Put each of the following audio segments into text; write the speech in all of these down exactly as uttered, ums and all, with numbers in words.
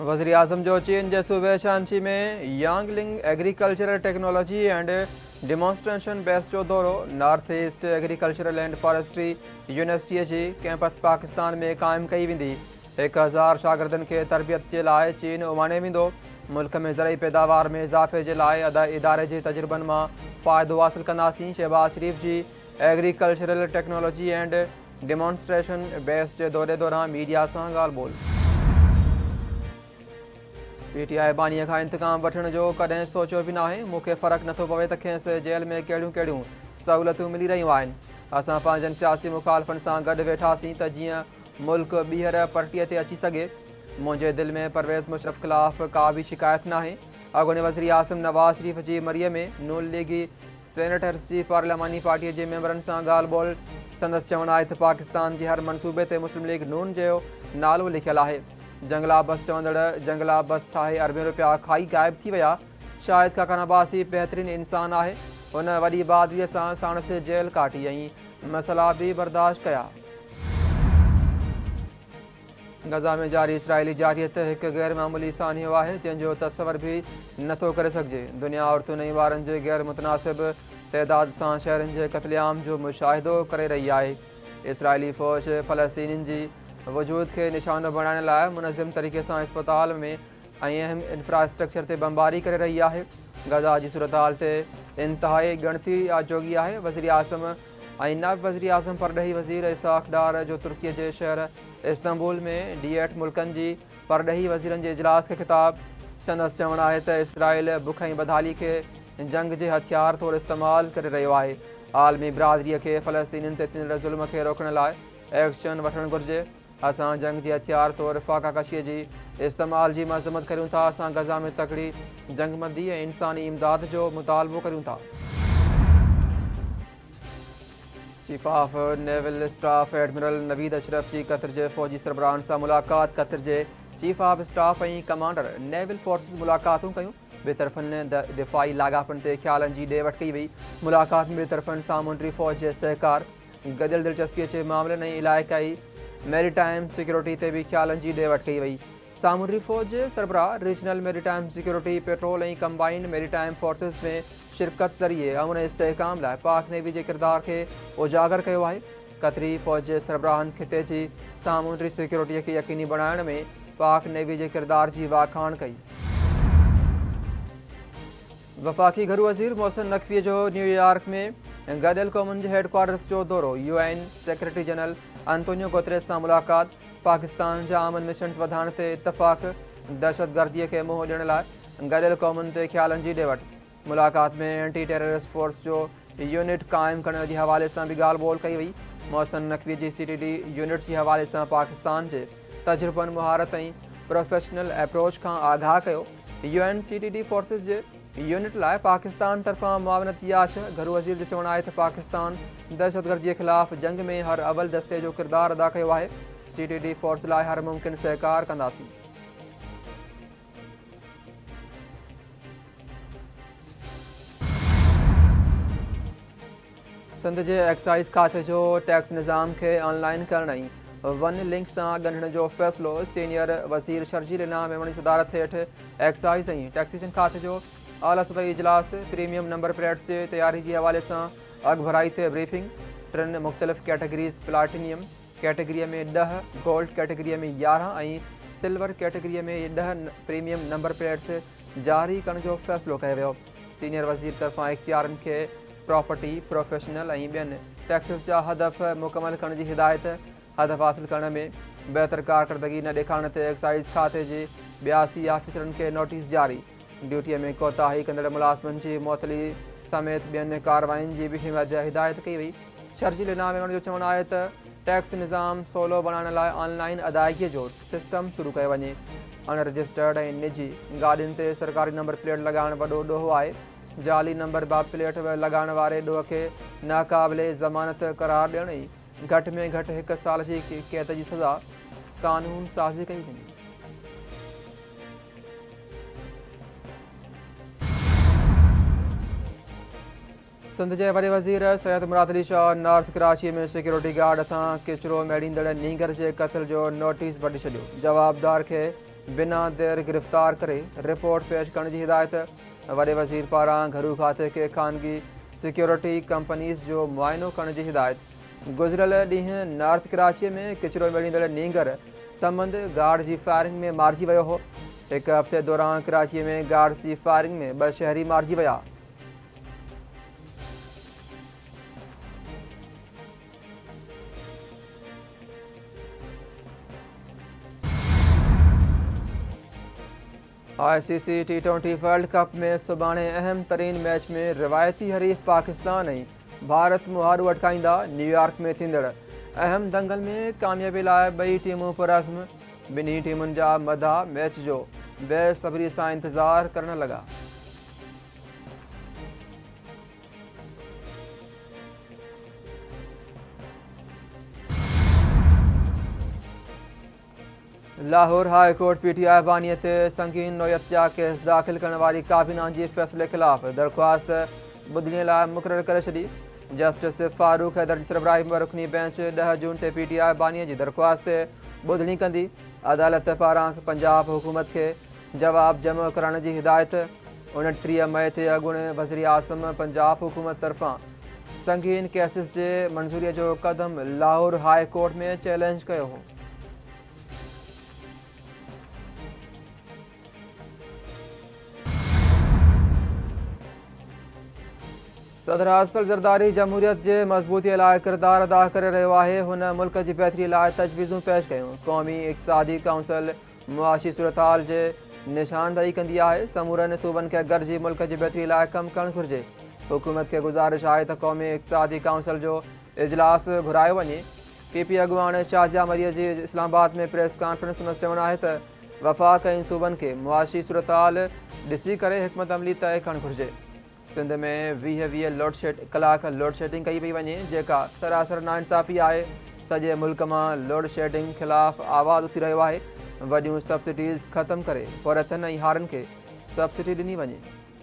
वज़ीर आज़म जो चीन के सूबे शांची में Yangling agricultural technology and demonstration base जो दौरो north east agricultural and forestry university की कैंपस पाकिस्तान में कायम कई वी एक हज़ार शागिर्दन के तरबियत के लिए चीन उमाने वो मुल्क में ज़रई पैदावार में इजाफे के लिए अदा इदारे के तजुर्बन में फ़ायदो हासिल कंदासीं। शहबाज शरीफ की agricultural technology and demonstration base के दौरे दौरान मीडिया से गाल बोल। पी टी आई बानी का इंतकाम वठण जो कदें सोचो भी ना है। मुख्य फ़र्क नथो पवे त खेसि जेल में कहिड़ियूं कहिड़ियूं सहूलतूं मिली रहियूं आहिनि। असां पंहिंजनि सियासी मुखालफ़नि सां गॾु वेठासीं त जीअं मुल्क ॿीहर परटीअ ते अची सघे। मुंहिंजे दिलि में परवेज़ मुशर्रफ ख़िलाफ़ का भी शिकायत ना है। अॻूणे वज़ीर आज़म नवाज़ शरीफ जी मरीअ में नून लीगी सेनेटर्स की पार्लियामानी पार्टी के मेंबरनि सां ॻाल्हि ॿोल संदसि चवणु आहे त पाकिस्तान जे हर मनसूबे ते मुस्लिम लीग नून जो नालो लिखियलु आहे। जंगला बस चवंदड़ जंगला बस ठाहे अरबे रुपया खाई गायब थी विया। शाहिद खान अब्बासी बेहतरीन इंसान है। उन वॾी बहादुरीअ सां साणुसि जेल काटी ऐं मसला भी बर्दाश्त कया। गज़ा में जारी इसराइली जारियत एक गैर मामूली सानियो है जंहिंजो तस्वर भी नथो करे सघिजे। दुनिया औरतुन ऐं ॿारनि जे गैर मुतनासिब तइदाद सां शहरनि जे क़त्लेआम जो मुशाहिदो करे रही है। इसराइली फ़ौज फ़लस्तीनियुनि जी वजूद के निशानो बनाने लाइ मुनज़िम तरीक़े से अस्पताल में अहम इंफ्रास्ट्रक्चर से बमबारी कर रही है। गज़ा की सूरत हाल से इंतहाई गणती जोगी है। वज़ीर आज़म और नायब वज़ीर आज़म परॾही वज़ीर इसाक़ डार जो तुर्की के शहर इस्तांबुल में डी एट मुल्कनि जी परॾही वज़ीरनि के इजलास के खिताब संदसि चवणु आहे त इसराइल बुख ऐं बदहाली के जंग के हथियार तौर इस्तेमाल कर रहियो आहे। आलमी बिरादरी के फ़लस्तीनियुनि ते थींदड़ ज़ुल्म के रोकण लाइ एक्शन वठणु घुरिजे। असां जंग के हथियार तौर फाका कशी की इस्तेमाल की मज़म्मत करूँ था। असां गज़ा में तकड़ी जंगबंदी और इंसानी इमदाद जो मुतालबो करूँ था। Chief of naval staff admiral Naveed Ashraf की कतर के फौजी सरबराहन से मुलाकात। कतर के चीफ ऑफ स्टाफ और कमांडर नेवल फोर्सिस मुलाकातूं कयूं। बेतरफ़न दिफ़ाई लागापन से ख्यालन की ॾे वठ कई वई। मुलाकात में बेतरफ़न सामूंडी फौज के सहकार गदियल दिलचस्पी के मामले ऐं इलाइक़ाई मेरीटाइम सिक्योरिटी से भी ख्यालन की ॾे वठ कई वई। सामूंडी फौज के सरबराह रीजनल मेरीटाइम सिक्योरिटी पेट्रोल और कंबाइंड मेरीटाइम फोर्सिस में शिरकत ज़रिए अमन इस्तेहकाम लाइ पाक नेवी के किरदार के उजागर किया है। कतरी फौज के सरबराहन खिते की सामूंडी सिक्योरिटी के यकीनी बनाने में पाक नेवी के किरदार की वाखाण कई। वफाकी घरू वज़ीर मोहसिन नकवी जो न्यूयॉर्क में गडियल क़ौमुनि के हेडक्वार्टर्स जो दौरो। U N secretary general Antonio Guterres से मुलाकात। पाकिस्तान जा अमन मिशन वधाइण ते इतफ़ाक़। दहशतगर्दी के मुंह ॾियण लाइ गडियल क़ौमुनि ते ख्यालन की ॾे वठ। मुलाकात में एंटी टेररिस्ट फोर्स जो यूनिट कायम करने के हवाले से भी गाल बोल कई वई। मोहसिन नकवी की सी टी डी यूनिट के हवाले से पाकिस्तान के तजुर्बन महारत और प्रोफेशनल अप्रोच का आगाह किया। U N C T D forces के यूनिट लाइ पाकिस्तान तरफा मुआवनत याश। घरू वज़ीर जो चवणु आहे त पाकिस्तान दहशतगर्दी के खिलाफ जंग में हर अवल दस्ते जो किरदार अदा किया है। सी टी डी फोर्स लाइ हर मुमकिन सहकार कंदासीं। सिंध के एक्साइज़ खाते जो टैक्स निज़ाम के ऑनलाइन करण वन लिंक से गंढण जो फैसलो। सीनियर वज़ीर शर्जील इनाम मेमणी सदारत हेठ एक्साइज़ और टैक्सेशन खाते जो आला सतही इजलास। प्रीमियम नंबर प्लेट से तैयारी के हवाले से अग भराई ते ब्रीफिंग। टिन मुख्तलिफ कैटेगरीज प्लाटिनियम कैटेगरी में दह, गोल्ड कैटेगरी में ग्यारह और सिल्वर कैटेगरी में दह प्रीमियम नंबर प्लेट्स जारी करने जो फैसलो किया वियो। सीनियर वज़ीर तरफा इख्तियारन के प्रॉपर्टी प्रोफेशनल और बेन टैक्सेस जा हदफ मुकम्मल करने की हिदायत। हदफ हासिल करने में बेहतर कारकर्दगी न ॾेखारण ते एक्साइज़ खाते के बयासी ऑफिसरन के नोटिस जारी। ड्यूटी में कोताही कंदड़ मुलाज़िमन की मुअतली समेत बेन कार्रवाइन की भी हिदायत की वई। शर्जील इनाम जो चवणु आहे त टैक्स निज़ाम सवलो बनाने लाइ ऑनलाइन अदायगी जो सिस्टम शुरू किया वञे। अनरजिस्टर्ड और निजी गाड़ियुनि ते सरकारी नंबर प्लेट लगाइण वॾो ॾोह आहे। जाली नंबर बा प्लेट लगाइण वारे ॾोह के नाक़ाबिले ज़मानत करार ॾियण ऐं घटि में घटि हिकु साल की कैद की सज़ा कानून साज़ी कई वई। सिंध के वॾे वज़ीर सैयद मुराद अली शाह नॉर्थ कराची में सिक्योरिटी गार्ड सां किचरो मेड़ींदड़ नींगर के कत्ल जो नोटिस वठी छॾियो। जवाबदार के बिना देर गिरफ़्तार करे रिपोर्ट पेश करण जी हिदायत। वॾे वज़ीर पारां घरू खाते खे ख़ानगी सिक्योरिटी कंपनीज़ जो मुआइनो करण जी हिदायत। गुज़िरियल ॾींहुं नॉर्थ कराची में किचिरो मेड़ींदड़ नींगर संबंध गार्ड जी फायरिंग में मारिजी वियो हो। हिकु हफ़्ते दौरान कराची में गार्ड जी फायरिंग में ॿ शहरी मारिजी विया। I C C T twenty world cup में सुभाणे अहम तरीन मैच में रिवायती हरीफ पाकिस्तान ऐं भारत मुहारू अटकाईंदा। न्यूयॉर्क में थींदड़ अहम दंगल में कामयाबी लाइ ॿई टीमूं पुरज़्म। ॿिन्ही टीमुनि जा मदा मैच जो बेसब्री सां इंतज़ार करण लॻा। Lahore high court P T I बानीअ ते संगीन नोयत जा केस दाख़िल करण वारी काबीना जे फ़ैसिले ख़िलाफ़ दरख़्वास्त ॿुधणीअ लाइ मुक़ररु करे छॾी। जस्टिस फारूक हैदर जी सरबराही में रुकनी बेंच ॾह जून ते पी टी आई बानीअ जी दरख़्वास्त ते ॿुधणी कंदी। अदालत पारां पंजाब हुकूमत खे जवाब जमा करण जी हिदायत। उणटीह मई ते अॻूणे वज़ीर आज़म पंजाब हुकूमत तरफ़ां संगीन केसिस जे मंज़ूरीअ जो क़दम लाहौर हाई कोर्ट में चैलेंज कयो हो। सदर आसिफ ज़रदारी जमहूरियत जे मज़बूतीअ लाइ किरदार अदा करे रहियो आहे। हुन मुल्क जी बहितरी लाइ तजवीज़ूं पेश कयूं। क़ौमी इक़्तिसादी काउंसिल मुआशी सूरताल जे निशानदही कंदी आहे। समूरनि सूबनि खे गॾिजी मुल्क जी बहितरी लाइ कमु करणु घुरिजे। हुकूमत खे गुज़ारिश आहे त क़ौमी इक़्तिसादी काउंसिल जो इजलास घुरायो वञे। पी पी अॻुवाण शाहजिया मरीअ जी इस्लामाबाद में प्रेस कॉन्फ्रेंस में चवणु आहे त वफ़ाक़ ऐं सूबनि खे मुआशी सूरताल ॾिसी करे हिकमत अमली तइ करणु घुरिजे। सिंध में वीह वीह लोड शेड कलाक लोड शेडिंग कई पई वञे, जेका सरासर नाइंसाफ़ी आहे। सॼे मुल्क मां लोड शेडिंग ख़िलाफ़ आवाज़ उथी रहियो आहे। वॾियूं सब्सिडीज़ ख़तमु करे औरतुनि ऐं हारनि खे सब्सिडी ॾिनी वञे।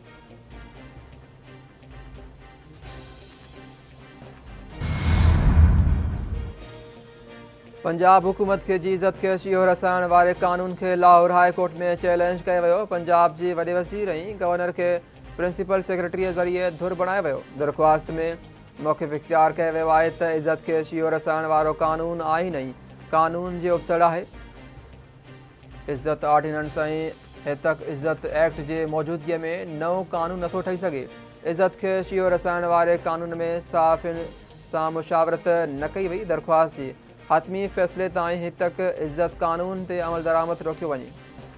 पंजाब हुकूमत खे जी इज़त खे शीहो रसाइण वारे क़ानून खे लाहौर हाई कोर्ट में चैलेंज कयो वियो। पंजाब जी वॾे वज़ीर ऐं गवर्नर खे प्रिंसिपल सेक्रेटरीअ ज़रिए धुर बणायो वियो। दरख़्वास्त में मौक़िफ़ इख़्तियार कयो वियो आहे त इज़त खे शीहो रसाइण वारो क़ानून आईन ऐं क़ानून जे उबतड़ आहे। इज़त ऑर्डिनेंस ऐं हितक इज़त एक्ट जे मौजूदगीअ में नओं क़ानून नथो ठही सघे। इज़त खे शीहो रसाइण वारे क़ानून में साफ़िन सां मुशावरत न कई वई। दरख़्वास्त जे हतमी फ़ैसिले ताईं हितक इज़त क़ानून ते अमल दरामद रोकियो वञे।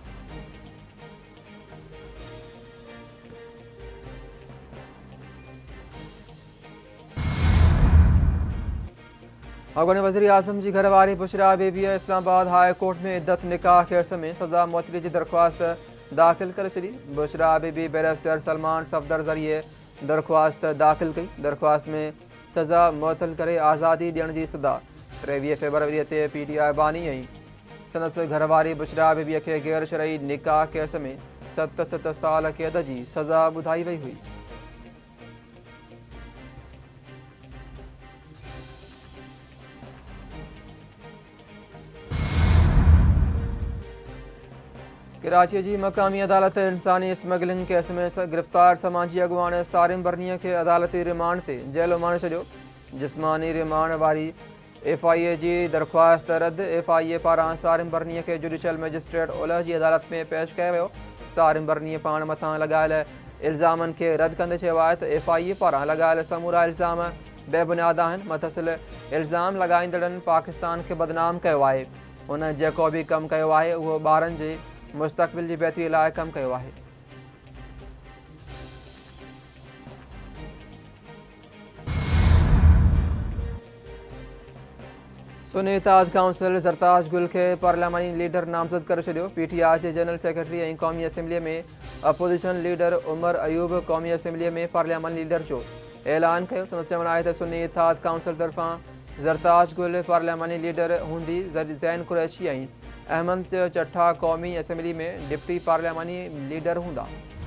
अॻूणे वज़ीर आज़म जी घरवारी बुशरा बेबीअ इस्लामाबाद हाई कोर्ट में इद्दत निकाह केस में सज़ा मुअत्तली जी दरख़्वास्त दाख़िल करे छॾी। बुशरा बेबी बैरिस्टर सलमान सफ़दर ज़रिए दरख़्वास्त दाख़िल कई। दरख़्वास्त में सज़ा मुअत्तल करे आज़ादी ॾियण जी सदा टेवीह फेबरवरीअ ते पी टी आई बानी ऐं संदसि घरवारी बुशरा बेबीअ खे गैर शरई निकाह केस में सत सत साल क़ैद जी सज़ा ॿुधाई वई हुई। कराची जी मक़ामी अदालत इंसानी स्मगलिंग केस में गिरफ़्तार समाजी अॻुवाण सारिम बर्नीअ खे अदालती रिमांड ते जेल माणे छॾियो। जिस्मानी रिमांड वारी एफ आई ए जी दरख़्वास्त रद्द। एफ आई ए पारां सारिम बर्नीअ खे जुडिशल मैजिस्ट्रेट ओलह जी अदालत में पेश कयो वियो। सारिम बर्नीअ पाण मथां लॻायल इल्ज़ामनि खे रद्द कंदे चयो आहे त एफ आई ए पारां लॻायल समूरा इल्ज़ाम बेबुनियाद आहिनि। मथसिल इल्ज़ाम लॻाईंदड़नि पाकिस्तान खे बदनाम कयो आहे। हुन जेको बि कमु कयो आहे उहो ॿारनि जे मुस्तक़बिल जी बहितरी लाइ कमु कयो आहे। सुन्नी इत्तेहाद काउंसिल ज़रताज गुल खे पार्लियामानी लीडर नामज़द करे छॾियो। पी टी आई जे जनरल सेक्रेटरी ऐं क़ौमी असैम्बलीअ में अपोज़िशन लीडर उमर अयूब क़ौमी असैम्बलीअ में पार्लियामानी लीडर जो ऐलान कयो। संदसि चवणु आहे त सुन्नी इत्तेहाद काउंसिल तरफ़ां ज़रताज गुल पार्लियामानी लीडर हूंदी। ज़ैन कुरैशी ऐं अहमद चट्ठा क़ौमी असैम्बली में डिप्टी पार्लियामानी लीडर हूंदा।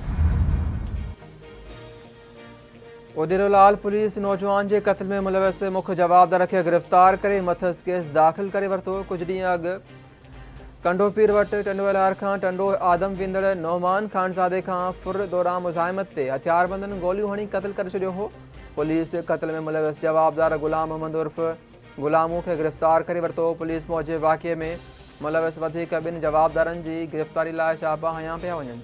उदिरोलाल पुलिस नौजवान के कत्ल में मुलविस मुख्य जवाबदार के गिरफ्तार करे मथस केस दाख़िल करे वरितो। कुछ ॾींहं अॻु कंडो पीर वटि टंडोलार खां टंडो आदम विंदड़ नौमान खानज़ादे खां फुर दौरान मुज़ाहिमत ते हथियारबंदनि गोलियूं हणी क़त्ल करे छॾियो हो। पुलिस क़त्ल में मुलविस जवाबदार गुलाम मोहम्मद उर्फ़ गुलामू खे गिरफ़्तार करे वरितो। पुलिस मूजिबि वाक़िए में मुलविस वधीक ॿिनि जवाबदारनि जी गिरफ़्तारी लाइ छापा हयां पिया वञनि।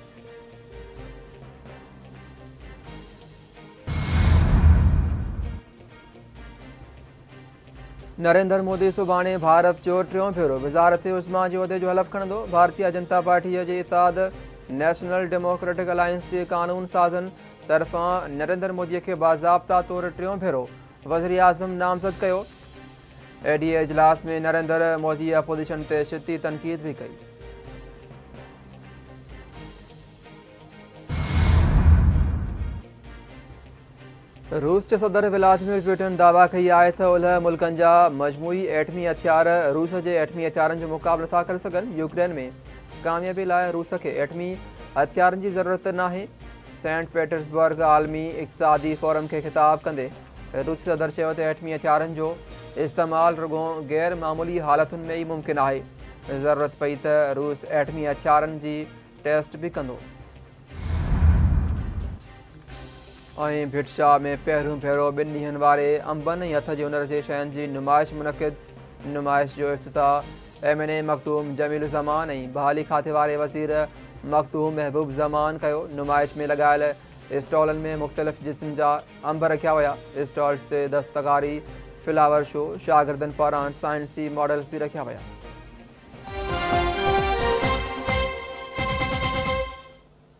नरेंद्र मोदी सुभाणे भारत जो टियों भेरो वज़ारत उज़्मा जे उहिदे जो हलफ़ खणंदो। भारतीय जनता पार्टीअ जे इताद नेशनल डेमोक्रेटिक अलायंस जे कानून साज़नि तरफ़ां नरेंद्र मोदीअ खे बाज़ाब्ता तौरु टियों भेरो वज़ीर आज़म नामज़द कयो। एडीए इजलास में नरेंद्र मोदी अपोज़िशन ते शिद्दी तनक़ीद भी कई। रूस के सदर व्लादिमीर पुतिन दावा कई आहे त ओलह मुल्कनि जा मजमूई एटमी हथियार रूस जे एटमी हथियारनि जो मुक़ाबिलो था करे सघनि। यूक्रेन में कामयाबी लाइ रूस खे एटमी हथियारनि जी ज़रूरत नाहे। सेंट पीटर्सबर्ग आलमी इक़्तिसादी फोरम खे ख़िताब कंदे रूसी सदर चयो त एटमी हथियारनि जो इस्तेमालु रुॻो गैर मामूली हालतुनि में ई मुमकिन आहे। ज़रूरत पई त रूस एटमी हथियारनि जी टेस्ट भी कंदो। ऐं भिटशाह में पहिरियों भेरो ॿिनि ॾींहंनि वारे अंबनि ऐं हथ जे हुनर जे शयुनि जी नुमाइश मुनक़िद। नुमाइश जो इफ़्तिताह M N A Makhdoom Jamil Zaman ऐं बहाली खाते वारे वज़ीर मखदूम महबूब ज़मान कयो। नुमाइश में लॻायल स्टॉलनि में मुख़्तलिफ़ क़िस्म जा अंब रखिया विया। स्टॉल्स ते दस्तकारी फ्लावर शो शागिर्दनि पारां साइंसी मॉडल्स भी रखिया विया।